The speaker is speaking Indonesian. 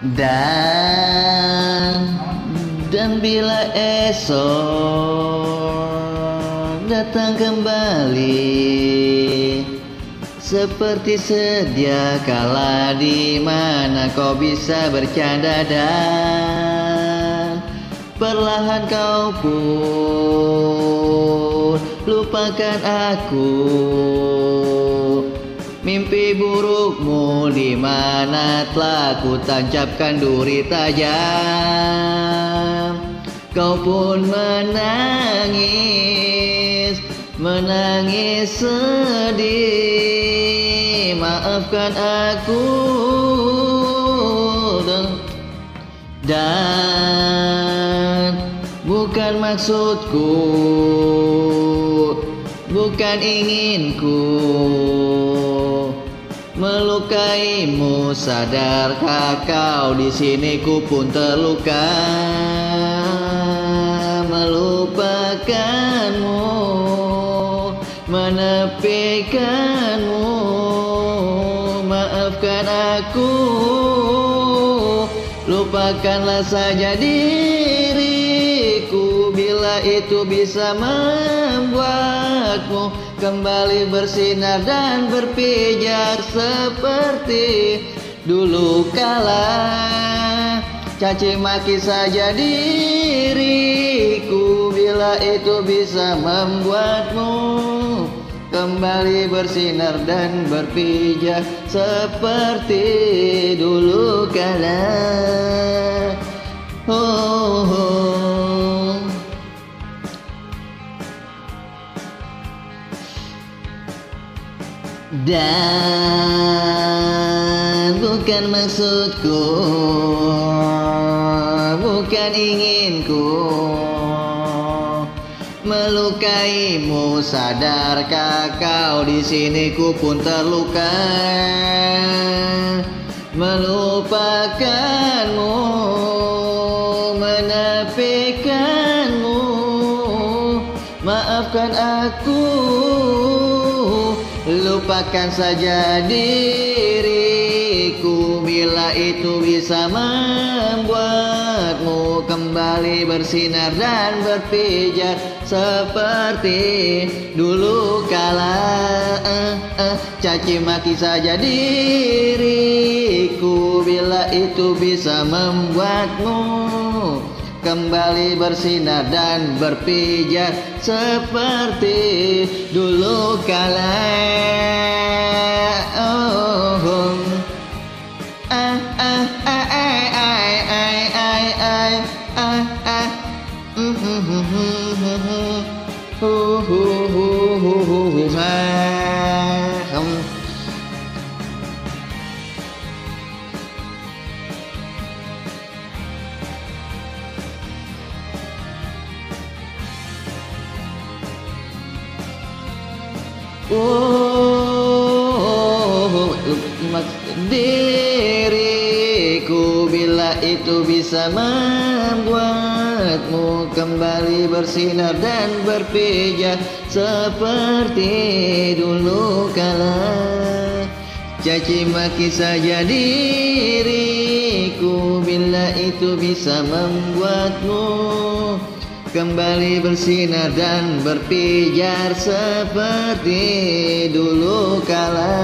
Dan bila esok datang kembali seperti sedia kala, di mana kau bisa bercanda dan perlahan kau pun lupakan aku. Mimpi burukmu di mana telah ku tancapkan duri tajam. Kau pun menangis sedih. Maafkan aku dan bukan maksudku, bukan inginku melukaimu. Sadarkah kau di sini ku pun terluka, melupakanmu, menepikanmu. Maafkan aku, lupakanlah saja diriku, bila itu bisa membuatmu kembali bersinar dan berpijar seperti dulu kala. Caci maki saja diriku, bila itu bisa membuatmu kembali bersinar dan berpijar seperti dulu kala. Oh, oh. Dan bukan maksudku, bukan inginku melukaimu. Sadarkah kau di sini ku pun terluka, melupakanmu, menepikanmu. Maafkan aku, lupakan saja diriku, bila itu bisa membuatmu kembali bersinar dan berpijar seperti dulu kala. Caci maki saja diriku, bila itu bisa membuatmu kembali bersinar dan berpijar seperti dulu kala. Oh, diriku, bila itu bisa membuatmu kembali bersinar dan berpijar seperti dulu kala. Caci maki saja diriku, bila itu bisa membuatmu kembali bersinar dan berpijar seperti dulu kala.